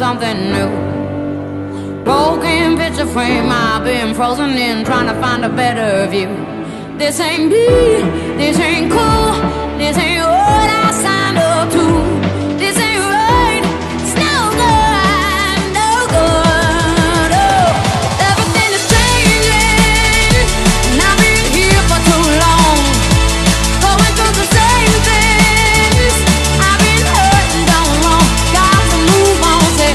something new. Broken picture frame, I've been frozen in, trying to find a better view. This ain't me, this ain't cool, this ain't what I signed up to. This ain't right, it's no good, no good. Oh, everything is changing, and I've been here for too long, going through the same things. I've been hurt and done wrong, got to move on, say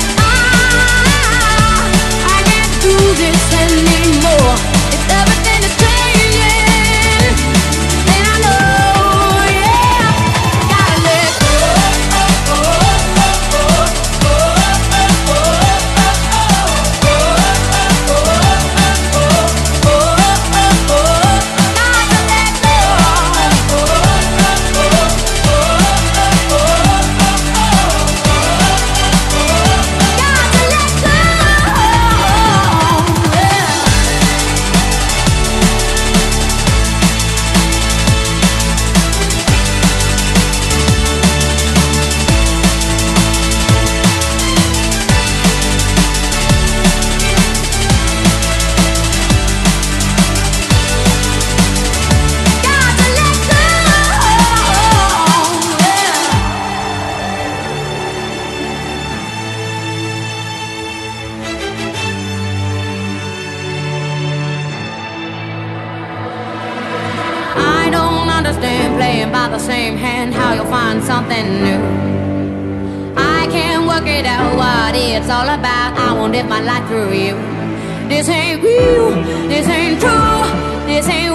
I can't do this anymore. If everything is changing, then I know, yeah, gotta let go. I don't understand playing by the same hand, how you'll find something new. I can't work it out what it's all about. I won't live my life through you. This ain't real, this ain't true, this ain't